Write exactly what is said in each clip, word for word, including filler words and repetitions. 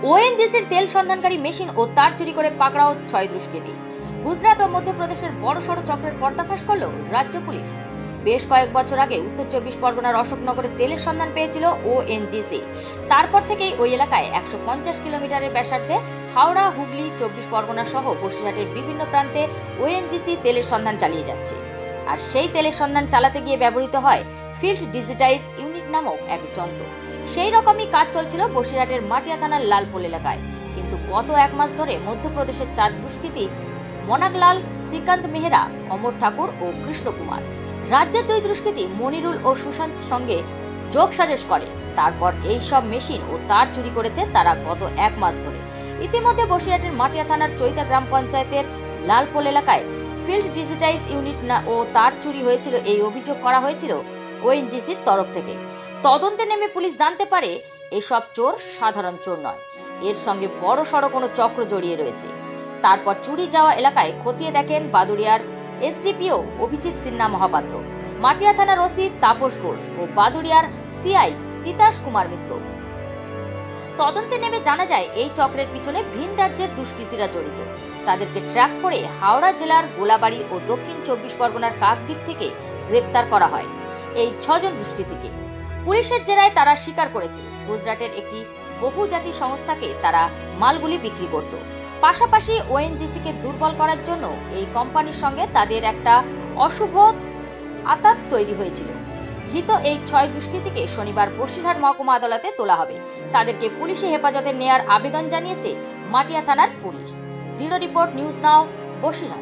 ওএনজিসির তেল সন্ধানকারী মেশিন ও তার চুরি করে পাকড়াও ছয় দুষ্কৃতী। গুজরাট ও মধ্যপ্রদেশের বড়সড় চক্রের পর্দাফাশ করল রাজ্য পুলিশ। বেশ কয়েক বছর আগে উত্তর চব্বিশ পরগনার অশোকনগরে তেলের সন্ধান পেয়েছিল ওএনজিসি। তারপর থেকেই ওই এলাকায় একশো পঞ্চাশ কিলোমিটারের ব্যাসার্ধে হাওড়া, হুগলি, চব্বিশ পরগনা সহ বসিরহাটের বিভিন্ন প্রান্তে ওএনজিসি তেলের সন্ধান চালিয়ে যাচ্ছে। আর সেই তেলের সন্ধান চালাতে গিয়ে ব্যবহৃত হয় ফিল্ড ডিজিটাইজ ইউনিট নামক এক যন্ত্র। সেই রকমই কাজ চলছিল বসিরহাটের মাটিয়া থানার লালপোল এলাকায়। কিন্তু গত এক মাস ধরে মধ্যপ্রদেশের চার দুষ্কৃতী মনাগলাল, শ্রীকান্ত মেহরা, অমর ঠাকুর ও কৃষ্ণ কুমার রাজ্যের দুই দুষ্কৃতী মনিরুল ও সুশান্ত সঙ্গে যোগ সাজস করে। তারপর এই সব মেশিন ও তার চুরি করেছে তারা গত এক মাস ধরে। ইতিমধ্যে বসিরহাটের মাটিয়া থানার চৈতা গ্রাম পঞ্চায়েতের লালপোল এলাকায় ফিল্ড ডিজিটাইজ ইউনিট ও তার চুরি হয়েছিল এই অভিযোগ করা হয়েছিল ওএনজিসির তরফ থেকে। তদন্তে নেমে পুলিশ জানতে পারে এসব চোর সাধারণ চোর নয়, এর সঙ্গে বড় সড় কোনো চক্র জড়িয়ে রয়েছে। তারপর চুরি যাওয়া এলাকায় খতিয়ে দেখেন বাদুড়িয়ার এসডিপিও অভিজিৎ সিনহা মহাপাত্র, মাটিয়া থানার ওসি তাপস ঘোষ ও বাদুড়িয়ার সিআই তিতাস কুমার মিত্র। তদন্তে নেমে জানা যায় এই চক্রের পিছনে ভিন রাজ্যের দুষ্কৃতীরা জড়িত। তাদেরকে ট্র্যাক করে হাওড়া জেলার গোলাবাড়ি ও দক্ষিণ চব্বিশ পরগনার কাকদ্বীপ থেকে গ্রেপ্তার করা হয় এই ছজন দুষ্কৃতীকে। পুলিশের জেরায় তারা স্বীকার করেছে গুজরাটের একটি বহুজাতি সংস্থাকে তারা মালগুলি বিক্রি করত। পাশাপাশি ওএনজিসিকে দুর্বল করার জন্য এই কোম্পানির সঙ্গে তাদের একটা অশুভ আতাত তৈরি হয়েছিল। ধৃত এই ছয় দুষ্কৃতীকে শনিবার বসিরহাট মহকুমা আদালতে তোলা হবে। তাদেরকে পুলিশি হেফাজতে নেয়ার আবেদন জানিয়েছে মাটিয়া থানার পুলিশ। দৃঢ় report, news now, Basirhat.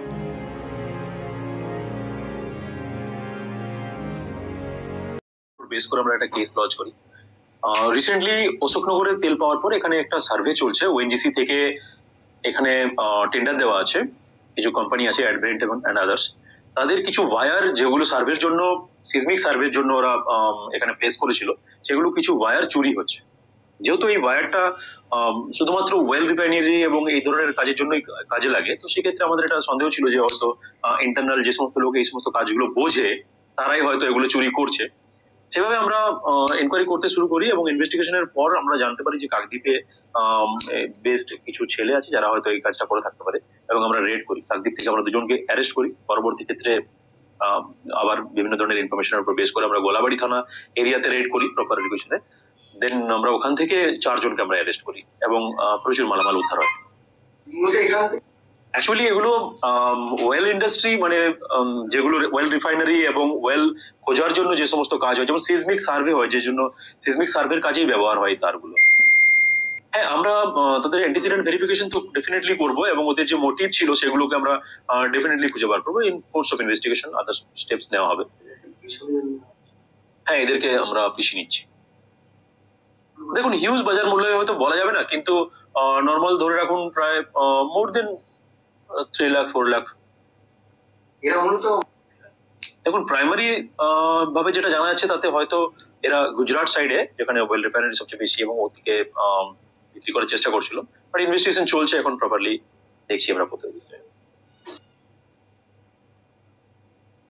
Base করে আমরা একটা কেস লজ করি। রিসেন্টলি অশোকনগরে তেল পাওয়ার পর এখানে একটা সার্ভে চলছে। ওএনজিসি থেকে এখানে টেন্ডার দেওয়া আছে, কিছু কোম্পানি আছে অ্যাডভেন্ট এবং আদার্স। তাদের কিছু ওয়্যার যেগুলো সার্ভের জন্য, সিসমিক সার্ভের জন্য ওরা এখানে প্লেস করেছিল, সেগুলো কিছু ওয়্যার চুরি হচ্ছে। যেহেতু এই ওয়্যারটা শুধুমাত্র ওয়েল রিফাইনারি এবং এই ধরনের কাজের জন্যই কাজে লাগে, তো সেক্ষেত্রে আমাদের একটা সন্দেহ ছিল যে হয়তো ইন্টারনাল যে সমস্ত লোক এই সমস্ত কাজগুলো বোঝে তারাই হয়তো এগুলো চুরি করছে। সেভাবে আমরা এনকোয়ারি করতে শুরু করি এবং ইনভেস্টিগেশনের পর আমরা জানতে পারি যে কাকদ্বীপে বেস্ট কিছু ছেলে আছে যারা হয়তো এই কাজটা করে থাকতে পারে, এবং আমরা রেড করি। কাকদ্বীপ থেকে আমরা দুজনকে অ্যারেস্ট করি। পরবর্তী ক্ষেত্রে আবার বিভিন্ন ধরনের ইনফরমেশনের উপর বেস করে আমরা গোলাবাড়ি থানা এরিয়াতে রেড করি প্রপার রিকুয়েশনে। দেন আমরা ওখান থেকে চারজনকে আমরা অ্যারেস্ট করি এবং প্রচুর মালামাল উদ্ধার হয়। অ্যাকচুয়ালি এগুলো ওয়েল ইন্ডাস্ট্রি, মানে যেগুলো ওয়েল রিফাইনারি এবং ওয়েল খোঁজার জন্য যে সমস্ত কাজ হয়, যেমন সিসমিক সার্ভে হয়, যে জন্য সিসমিক সার্ভের কাজেই ব্যবহার হয় তারগুলো। হ্যাঁ, আমরা তাদের অ্যান্টিসিডেন্ট ভেরিফিকেশন তো ডেফিনেটলি করবো এবং ওদের যে মোটিভ ছিল সেগুলোকে আমরা ডেফিনেটলি খুঁজে বার করবো। In course of investigation other steps নেওয়া হবে। হ্যাঁ, এদেরকে আমরা পিছিয়ে নিচ্ছি। দেখুন, হিউজ বাজার মূল্য হয়তো বলা যাবে না, কিন্তু নর্মাল ধরে রাখুন প্রায় more than three lakh four lakh. দেখুন, প্রাইমারি ভাবে যেটা জানা যাচ্ছে তাতে হয়তো এরা গুজরাট সাইডে, যেখানে ওয়েল রিফাইনারি সবচেয়ে বেশি, এবং ওদিকে বিক্রি করার চেষ্টা করছিল। বাট ইনভেস্টিগেশন চলছে এখন, প্রপারলি দেখছি আমরা কোথায়।